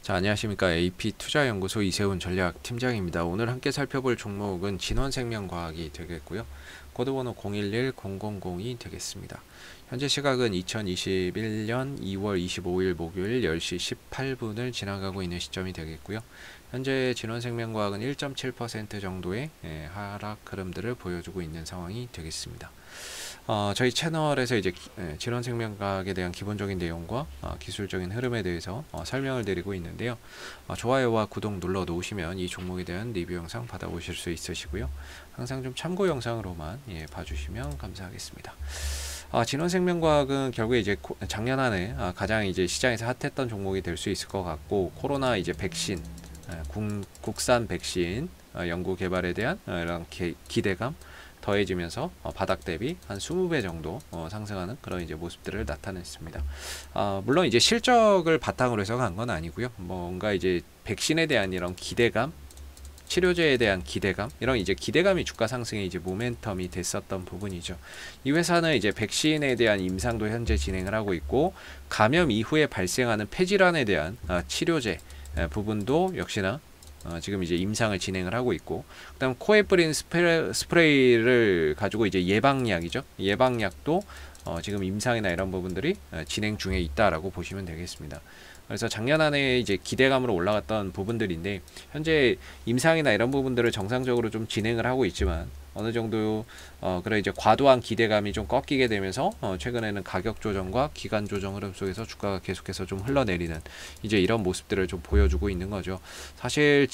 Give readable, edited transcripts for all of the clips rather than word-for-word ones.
자, 안녕하십니까. AP투자연구소 이세훈 전략팀장입니다. 오늘 함께 살펴볼 종목은 진원생명과학이 되겠고요. 코드번호 011000이 되겠습니다. 현재 시각은 2021년 2월 25일 목요일 10시 18분을 지나가고 있는 시점이 되겠고요. 현재 진원생명과학은 1.7% 정도의 하락 흐름들을 보여주고 있는 상황이 되겠습니다. 저희 채널에서 이제 진원생명과학에 대한 기본적인 내용과 기술적인 흐름에 대해서 설명을 드리고 있는데요. 좋아요와 구독 눌러 놓으시면 이 종목에 대한 리뷰 영상 받아보실 수 있으시고요. 항상 좀 참고 영상으로만 봐주시면 감사하겠습니다. 진원생명과학은 결국에 이제 작년 한 해 가장 이제 시장에서 핫했던 종목이 될 수 있을 것 같고, 코로나 이제 백신, 국산 백신 연구 개발에 대한 이런 기대감 더해지면서 바닥 대비 한 20배 정도 상승하는 그런 이제 모습들을 나타냈습니다. 물론 이제 실적을 바탕으로 해서 간 건 아니고요. 뭔가 이제 백신에 대한 이런 기대감, 치료제에 대한 기대감, 이런 이제 기대감이 주가 상승의 이제 모멘텀이 됐었던 부분이죠. 이 회사는 이제 백신에 대한 임상도 현재 진행을 하고 있고, 감염 이후에 발생하는 폐질환에 대한 치료제 부분도 역시나 지금 이제 임상을 진행을 하고 있고, 그다음 코에 뿌린 스프레이를 가지고 이제 예방약이죠. 예방약도 지금 임상이나 이런 부분들이 진행 중에 있다라고 보시면 되겠습니다. 그래서 작년 한 해 이제 기대감으로 올라갔던 부분들인데, 현재 임상이나 이런 부분들을 정상적으로 좀 진행을 하고 있지만, 어느 정도 그래 이제 과도한 기대감이 좀 꺾이게 되면서 최근에는 가격 조정과 기간 조정 흐름 속에서 주가가 계속해서 좀 흘러내리는 이제 이런 모습들을 좀 보여주고 있는 거죠. 사실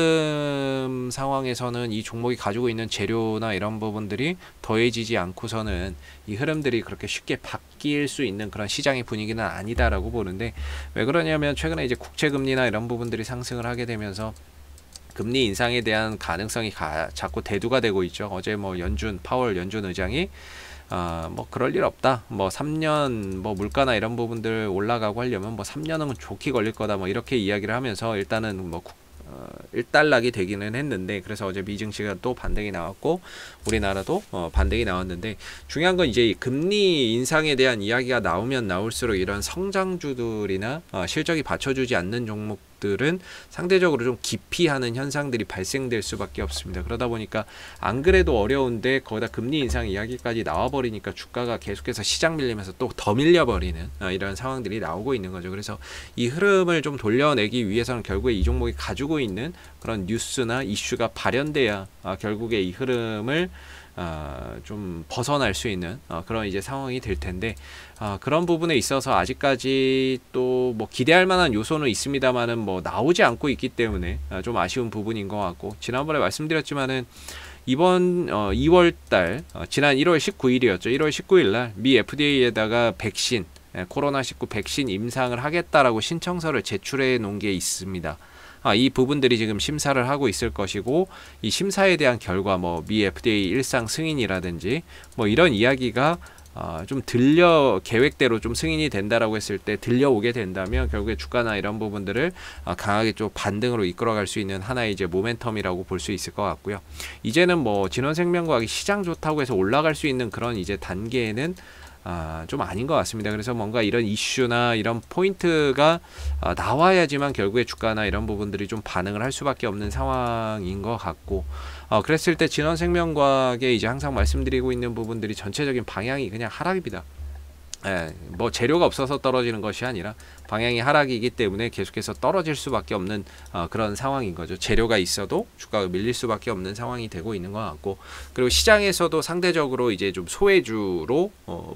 지금 상황에서는 이 종목이 가지고 있는 재료나 이런 부분들이 더해지지 않고서는 이 흐름들이 그렇게 쉽게 바뀔 수 있는 그런 시장의 분위기는 아니다라고 보는데, 왜 그러냐면 최근에 이제 국채 금리나 이런 부분들이 상승을 하게 되면서 금리 인상에 대한 가능성이 자꾸 대두가 되고 있죠. 어제 뭐 파월 연준 의장이 뭐 그럴 일 없다. 뭐 3년 뭐 물가나 이런 부분들 올라가고 하려면 뭐 3년은 좋게 걸릴 거다. 뭐 이렇게 이야기를 하면서 일단은 뭐 일단락이 되기는 했는데, 그래서 어제 미증시가 또 반등이 나왔고 우리나라도 반등이 나왔는데, 중요한 건 이제 금리 인상에 대한 이야기가 나오면 나올수록 이런 성장주들이나 실적이 받쳐주지 않는 종목들은 상대적으로 좀 기피하는 현상들이 발생될 수밖에 없습니다. 그러다 보니까 안 그래도 어려운데 거기다 금리 인상 이야기까지 나와버리니까 주가가 계속해서 시장 밀리면서 또 더 밀려버리는 이런 상황들이 나오고 있는 거죠. 그래서 이 흐름을 좀 돌려내기 위해서는 결국에 이 종목이 가지고 있는 그런 뉴스나 이슈가 발현돼야 결국에 이 흐름을 좀 벗어날 수 있는 그런 이제 상황이 될 텐데, 그런 부분에 있어서 아직까지 또 뭐 기대할 만한 요소는 있습니다만은 뭐 나오지 않고 있기 때문에 좀 아쉬운 부분인 것 같고, 지난번에 말씀드렸지만은 이번 2월달 지난 1월 19일이었죠. 1월 19일날 미 FDA에다가 백신 코로나19 백신 임상을 하겠다라고 신청서를 제출해 놓은 게 있습니다. 이 부분들이 지금 심사를 하고 있을 것이고, 이 심사에 대한 결과 뭐 미 FDA 일상 승인이라든지 뭐 이런 이야기가 좀 계획대로 좀 승인이 된다라고 했을 때 들려오게 된다면 결국에 주가나 이런 부분들을 강하게 좀 반등으로 이끌어갈 수 있는 하나의 이제 모멘텀이라고 볼 수 있을 것 같고요. 이제는 뭐 진원생명과학이 시장 좋다고 해서 올라갈 수 있는 그런 이제 단계는 좀 아닌 것 같습니다. 그래서 뭔가 이런 이슈나 이런 포인트가 나와야지만 결국에 주가나 이런 부분들이 좀 반응을 할 수밖에 없는 상황인 것 같고, 그랬을 때 진원생명과학에 이제 항상 말씀드리고 있는 부분들이 전체적인 방향이 그냥 하락입니다. 뭐 재료가 없어서 떨어지는 것이 아니라 방향이 하락이기 때문에 계속해서 떨어질 수밖에 없는 그런 상황인 거죠. 재료가 있어도 주가가 밀릴 수밖에 없는 상황이 되고 있는 것 같고, 그리고 시장에서도 상대적으로 이제 좀 소외주로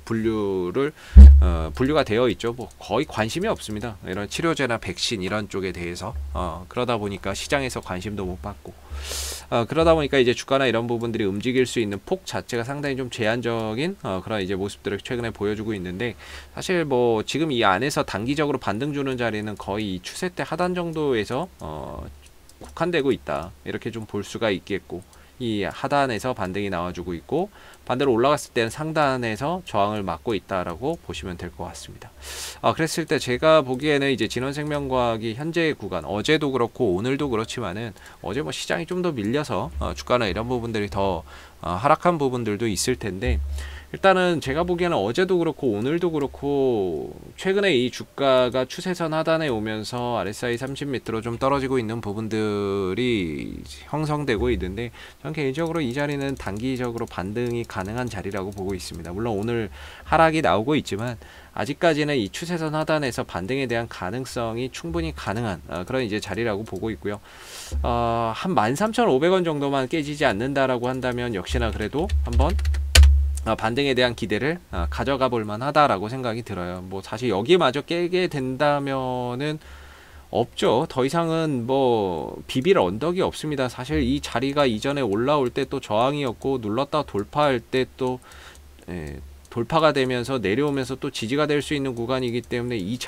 분류가 되어 있죠. 뭐 거의 관심이 없습니다. 이런 치료제나 백신 이런 쪽에 대해서 그러다 보니까 시장에서 관심도 못 받고, 그러다 보니까 이제 주가나 이런 부분들이 움직일 수 있는 폭 자체가 상당히 좀 제한적인 그런 이제 모습들을 최근에 보여주고 있는데, 사실 뭐 지금 이 안에서 단기적으로 반등 주는 자리는 거의 이 추세 때 하단 정도에서 국한되고 있다, 이렇게 좀 볼 수가 있겠고, 이 하단에서 반등이 나와주고 있고 반대로 올라갔을 때는 상단에서 저항을 막고 있다라고 보시면 될 것 같습니다. 그랬을 때 제가 보기에는 이제 진원생명과학이 현재 구간, 어제도 그렇고 오늘도 그렇지만은 어제 뭐 시장이 좀 더 밀려서 주가나 이런 부분들이 더 하락한 부분들도 있을 텐데, 일단은 제가 보기에는 어제도 그렇고 오늘도 그렇고 최근에 이 주가가 추세선 하단에 오면서 RSI 30 밑으로 좀 떨어지고 있는 부분들이 형성되고 있는데, 전 개인적으로 이 자리는 단기적으로 반등이 가능한 자리라고 보고 있습니다. 물론 오늘 하락이 나오고 있지만 아직까지는 이 추세선 하단에서 반등에 대한 가능성이 충분히 가능한 그런 이제 자리라고 보고 있고요. 한 13,500원 정도만 깨지지 않는다라고 한다면 역시나 그래도 한번 반등에 대한 기대를 가져가 볼 만하다라고 생각이 들어요. 뭐 사실 여기마저 깨게 된다면은 없죠. 더 이상은 뭐 비빌 언덕이 없습니다. 사실 이 자리가 이전에 올라올 때 또 저항이었고, 눌렀다 돌파할 때 또 돌파가 되면서 내려오면서 또 지지가 될 수 있는 구간이기 때문에 이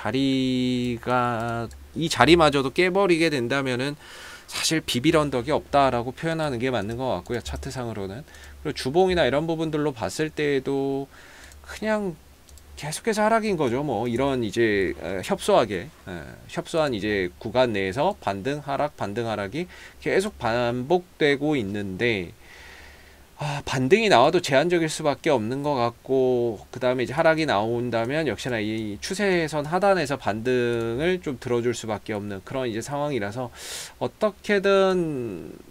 자리마저도 깨버리게 된다면은 사실 비빌 언덕이 없다라고 표현하는 게 맞는 것 같고요. 차트상으로는. 그리고 주봉이나 이런 부분들로 봤을 때에도 그냥 계속해서 하락인 거죠. 뭐 이런 이제 협소한 이제 구간 내에서 반등 하락이 계속 반복되고 있는데, 반등이 나와도 제한적일 수밖에 없는 것 같고, 그 다음에 이제 하락이 나온다면 역시나 이 추세선 하단에서 반등을 좀 들어줄 수밖에 없는 그런 이제 상황이라서, 어떻게든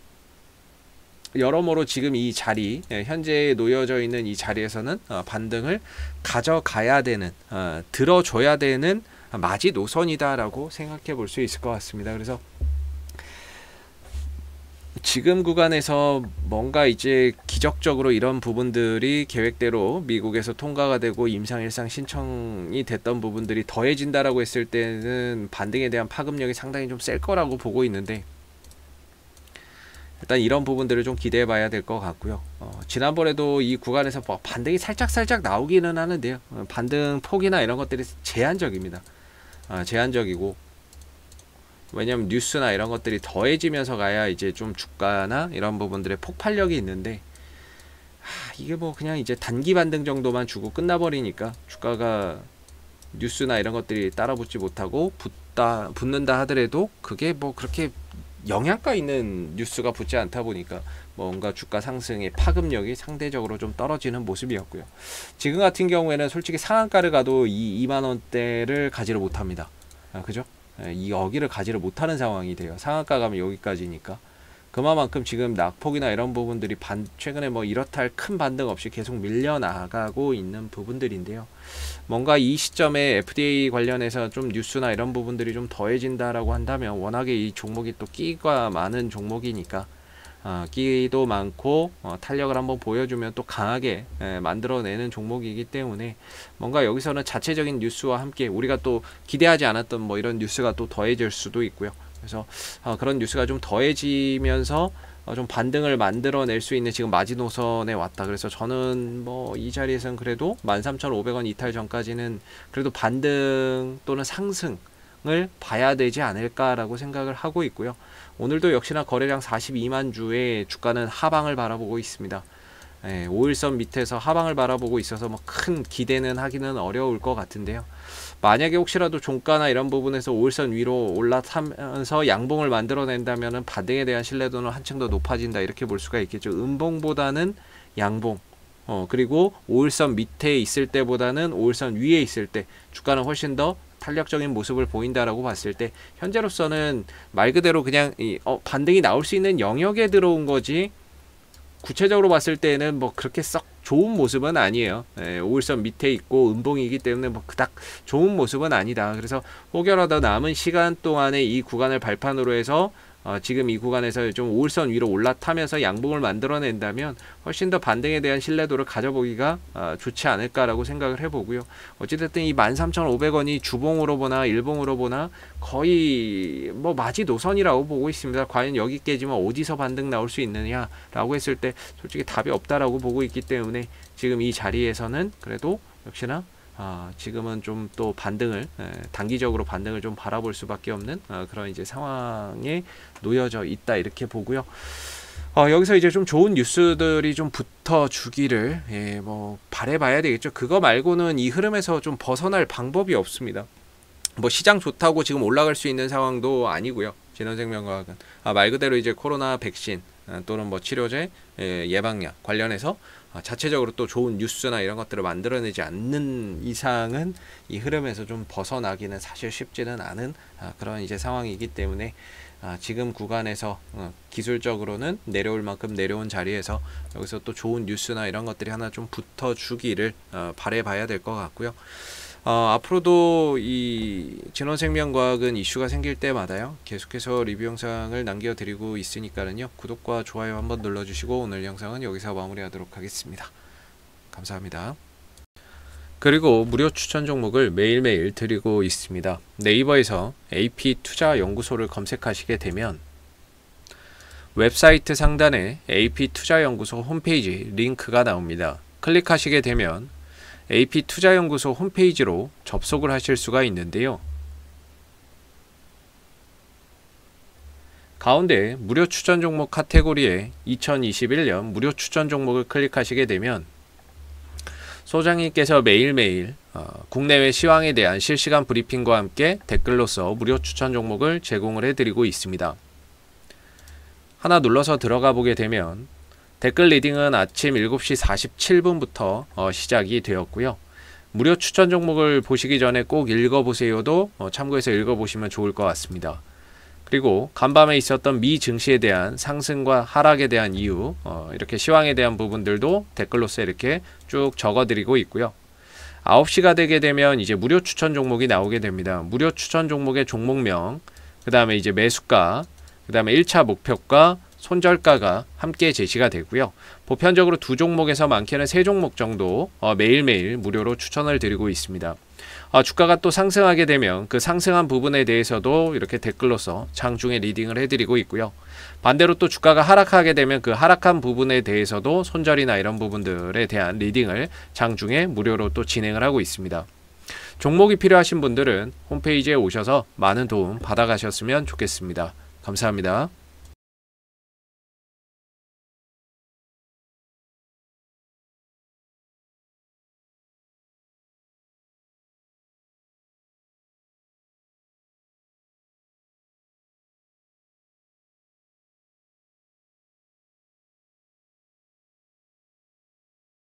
여러모로 지금 이 자리, 현재 놓여져 있는 이 자리에서는 반등을 가져가야 되는, 들어줘야 되는 마지노선이다라고 생각해 볼 수 있을 것 같습니다. 그래서 지금 구간에서 뭔가 이제 기적적으로 이런 부분들이 계획대로 미국에서 통과가 되고 임상일상 신청이 됐던 부분들이 더해진다라고 했을 때는 반등에 대한 파급력이 상당히 좀 셀 거라고 보고 있는데, 일단 이런 부분들을 좀 기대해 봐야 될 것 같고요. 지난번에도 이 구간에서 반등이 살짝 나오기는 하는데요. 반등 폭이나 이런 것들이 제한적입니다. 제한적이고, 왜냐면 뉴스나 이런 것들이 더해지면서 가야 이제 좀 주가나 이런 부분들의 폭발력이 있는데, 이게 뭐 그냥 이제 단기 반등 정도만 주고 끝나버리니까 주가가 뉴스나 이런 것들이 따라붙지 못하고 붙는다 하더라도 그게 뭐 그렇게 영향가 있는 뉴스가 붙지 않다 보니까 뭔가 주가 상승의 파급력이 상대적으로 좀 떨어지는 모습이었고요. 지금 같은 경우에는 솔직히 상한가를 가도 이 2만원대를 가지를 못합니다. 그죠? 이 여기를 가지를 못하는 상황이 돼요. 상한가 가면 여기까지니까. 그만큼 지금 낙폭이나 이런 부분들이 최근에 뭐 이렇다 할 큰 반등 없이 계속 밀려나가고 있는 부분들인데요. 뭔가 이 시점에 FDA 관련해서 좀 뉴스나 이런 부분들이 좀 더해진다라고 한다면, 워낙에 이 종목이 또 끼가 많은 종목이니까 끼도 많고 탄력을 한번 보여주면 또 강하게 만들어내는 종목이기 때문에, 뭔가 여기서는 자체적인 뉴스와 함께 우리가 또 기대하지 않았던 뭐 이런 뉴스가 또 더해질 수도 있고요. 그래서 그런 뉴스가 좀 더해지면서 좀 반등을 만들어낼 수 있는 지금 마지노선에 왔다. 그래서 저는 뭐 이 자리에서는 그래도 13,500원 이탈 전까지는 그래도 반등 또는 상승을 봐야 되지 않을까라고 생각을 하고 있고요. 오늘도 역시나 거래량 42만 주에 주가는 하방을 바라보고 있습니다. 5일선 밑에서 하방을 바라보고 있어서 뭐 큰 기대는 하기는 어려울 것 같은데요. 만약에 혹시라도 종가나 이런 부분에서 5일선 위로 올라타면서 양봉을 만들어낸다면 반등에 대한 신뢰도는 한층 더 높아진다, 이렇게 볼 수가 있겠죠. 음봉보다는 양봉, 그리고 5일선 밑에 있을 때보다는 5일선 위에 있을 때 주가는 훨씬 더 탄력적인 모습을 보인다라고 봤을 때, 현재로서는 말 그대로 그냥 반등이 나올 수 있는 영역에 들어온 거지, 구체적으로 봤을 때는 뭐 그렇게 썩 좋은 모습은 아니에요. 5일선 밑에 있고 음봉이기 때문에 뭐 그닥 좋은 모습은 아니다. 그래서 혹여라도 남은 시간 동안에 이 구간을 발판으로 해서 지금 이 구간에서 좀 5일선 위로 올라타면서 양봉을 만들어낸다면 훨씬 더 반등에 대한 신뢰도를 가져보기가 좋지 않을까라고 생각을 해보고요. 어찌됐든 이 13,500원이 주봉으로 보나 일봉으로 보나 거의 뭐 마지노선이라고 보고 있습니다. 과연 여기 깨지면 어디서 반등 나올 수 있느냐라고 했을 때 솔직히 답이 없다라고 보고 있기 때문에, 지금 이 자리에서는 그래도 역시나 지금은 좀 또 반등을 단기적으로 반등을 좀 바라볼 수밖에 없는 그런 이제 상황에 놓여져 있다, 이렇게 보고요. 여기서 이제 좀 좋은 뉴스들이 좀 붙어주기를 뭐 바라봐야 되겠죠. 그거 말고는 이 흐름에서 좀 벗어날 방법이 없습니다. 뭐 시장 좋다고 지금 올라갈 수 있는 상황도 아니고요. 진원생명과학은 말 그대로 이제 코로나 백신 또는 뭐 치료제 예방약 관련해서 자체적으로 또 좋은 뉴스나 이런 것들을 만들어내지 않는 이상은 이 흐름에서 좀 벗어나기는 사실 쉽지는 않은 그런 이제 상황이기 때문에 지금 구간에서 기술적으로는 내려올 만큼 내려온 자리에서 여기서 또 좋은 뉴스나 이런 것들이 하나 좀 붙어주기를 바라봐야 될 것 같고요. 앞으로도 이 진원생명과학은 이슈가 생길 때마다요 계속해서 리뷰 영상을 남겨드리고 있으니까는요 구독과 좋아요 한번 눌러주시고 오늘 영상은 여기서 마무리하도록 하겠습니다. 감사합니다. 그리고 무료 추천 종목을 매일매일 드리고 있습니다. 네이버에서 AP투자연구소를 검색하시게 되면 웹사이트 상단에 AP투자연구소 홈페이지 링크가 나옵니다. 클릭하시게 되면 AP투자연구소 홈페이지로 접속을 하실 수가 있는데요. 가운데 무료 추천 종목 카테고리에 2021년 무료 추천 종목을 클릭하시게 되면 소장님께서 매일매일 국내외 시황에 대한 실시간 브리핑과 함께 댓글로서 무료 추천 종목을 제공을 해드리고 있습니다. 하나 눌러서 들어가 보게 되면 댓글 리딩은 아침 7시 47분부터 시작이 되었고요. 무료 추천 종목을 보시기 전에 꼭 읽어보세요도 참고해서 읽어보시면 좋을 것 같습니다. 그리고 간밤에 있었던 미 증시에 대한 상승과 하락에 대한 이유, 이렇게 시황에 대한 부분들도 댓글로서 이렇게 쭉 적어드리고 있고요. 9시가 되게 되면 이제 무료 추천 종목이 나오게 됩니다. 무료 추천 종목의 종목명, 그 다음에 이제 매수가, 그 다음에 1차 목표가, 손절가가 함께 제시가 되고요. 보편적으로 2종목에서 많게는 3종목 정도 매일매일 무료로 추천을 드리고 있습니다. 주가가 또 상승하게 되면 그 상승한 부분에 대해서도 이렇게 댓글로서 장중에 리딩을 해드리고 있고요. 반대로 또 주가가 하락하게 되면 그 하락한 부분에 대해서도 손절이나 이런 부분들에 대한 리딩을 장중에 무료로 또 진행을 하고 있습니다. 종목이 필요하신 분들은 홈페이지에 오셔서 많은 도움 받아가셨으면 좋겠습니다. 감사합니다.